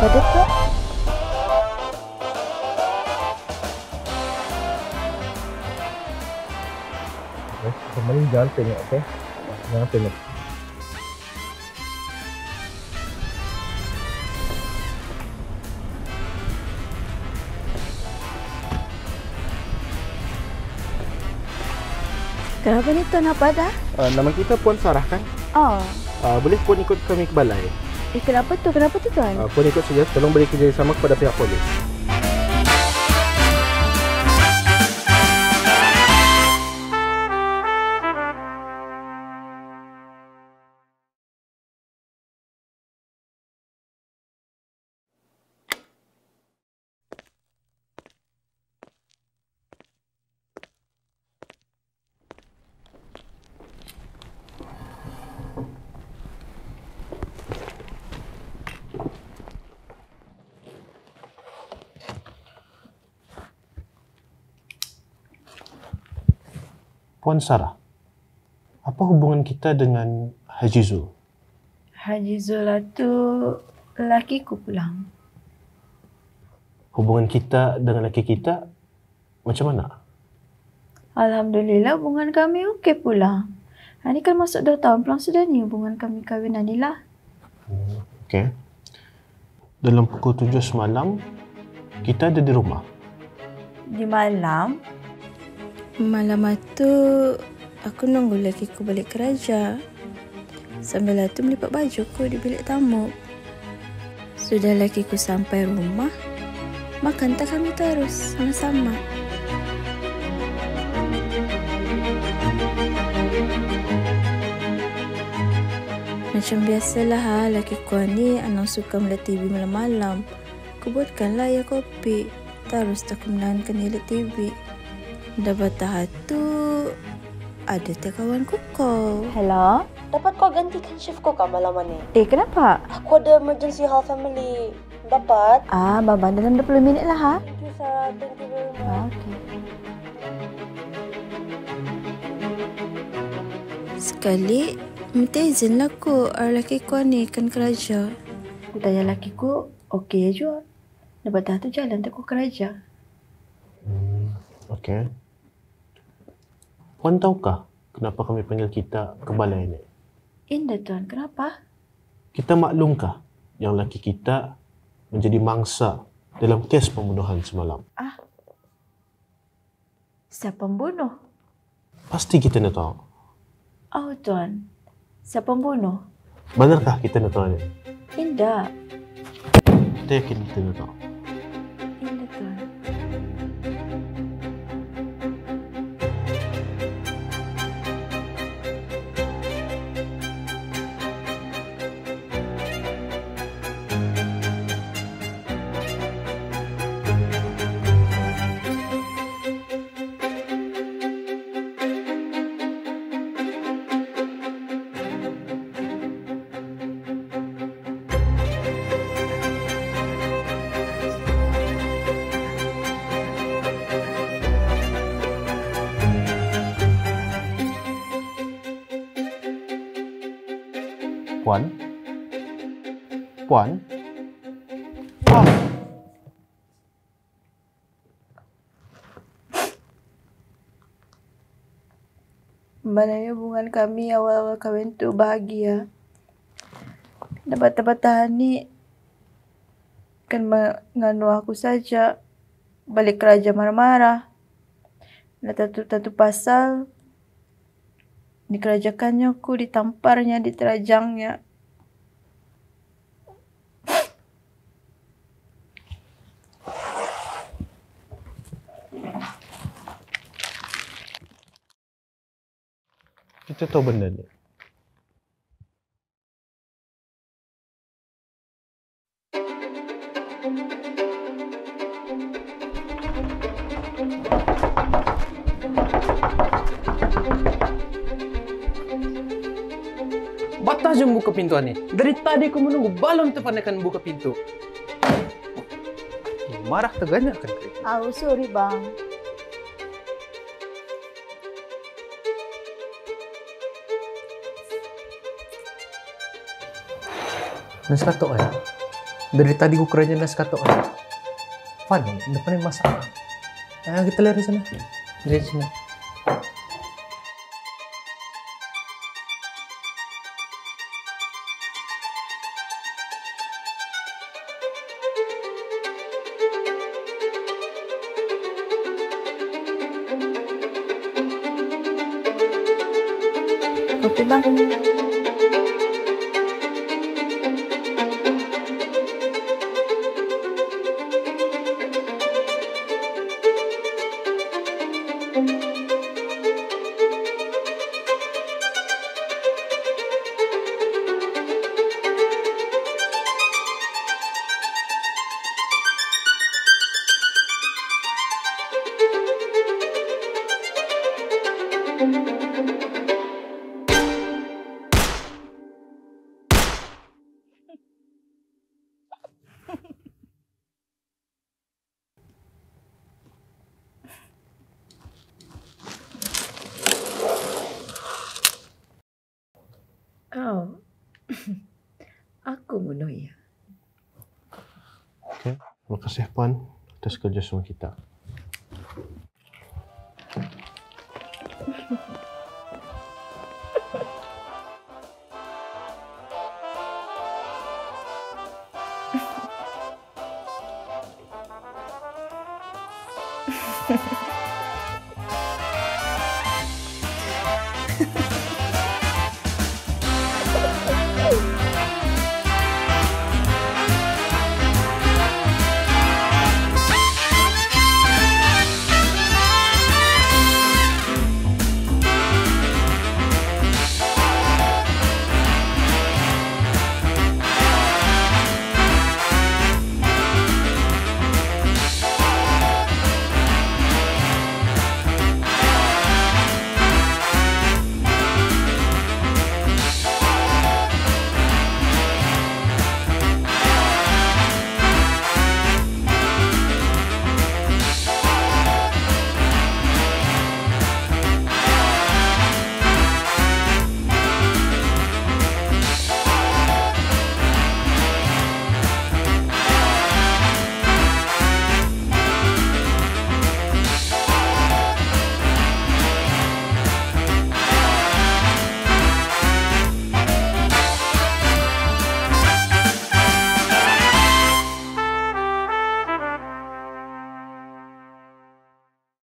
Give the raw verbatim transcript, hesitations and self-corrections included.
Ada Tuan? Okay. Kembali jangan tengok, okey? Jangan tengok. Kenapa ni Tuan, apa dah? Uh, nama kita Puan Sarah kan? Oh. Uh, boleh Puan ikut kami ke balai? Eh, kenapa tu? Kenapa tu Tuan? Uh, Puan ikut saja, tolong beri kerjasama kepada pihak polis. Puan Sarah, apa hubungan kita dengan Haji Zul? Haji Zul tu lelaki ku pulang. Hubungan kita dengan lelaki kita macam mana? Alhamdulillah hubungan kami okey pula. Ha, ni kan masuk dua tahun pulang sudah ni hubungan kami kahwinan ni lah. Hmm, okey. Dalam pukul tujuh semalam, kita ada di rumah. Di malam? Malam tu aku nunggu lelaki ku balik kerja. Sambil tu melipat baju ku di bilik tamu. Sudah lelaki ku sampai rumah, makan tak kami terus sama-sama. Macam biasalah ha, lelaki ku ni anak suka melihat T V malam-malam. Ku buatkanlah ya kopi. Terus tak ku menahankan dia lihat T V. Dapat tahap tu ada tak kawan ku kau. Hello? Dapat kau gantikan shift kau kah malam ni? Eh, kenapa? Aku ada emergency hall family. Dapat? Ah, Baba dalam dua puluh minit lah ha. Thank you, Sarah. Thank you very much. Ah, okay. Sekali, minta izin lah ku lelaki ku ni kan kerja. Aku tanya lelaki ku, okey je. Dapat tahap tu jalan tak ku kerja. Hmm, okey. Puan tahukah kenapa kami panggil kita ke balai ini? Indah Tuan, kenapa? Kita maklumkah yang lelaki kita menjadi mangsa dalam kes pembunuhan semalam? Ah, siapa pembunuh? Pasti kita nak tahu. Oh Tuan, siapa pembunuh? Benarkah kita nak tahu ni? Indah. Kita yakin kita nak tahu. Indah Tuan. Puan? Puan? Ah. Sebenarnya hubungan kami awal-awal kahwin tu bahagia. Dapat tahan ni kan menganu aku saja. Balik kerja marah-marah. Dan tentu-tentu pasal dikerajakannya aku, ditamparnya, diterajangnya. Kita tahu benda ni. Batas jom buka pintu ni. Dari tadi aku menunggu, belum terpandaikan buka pintu. Marah tegaknya kan? Oh, sorry bang. Nasi katok ya? Dari tadi gue kerja nas kata orang. Fani, depannya masalah. Ayo kita lihat di sana. Lihat di sana. Kopi bang. Oh, aku bunuh ya. Oke, terima kasih Puan atas kerjasama kita. Hehehe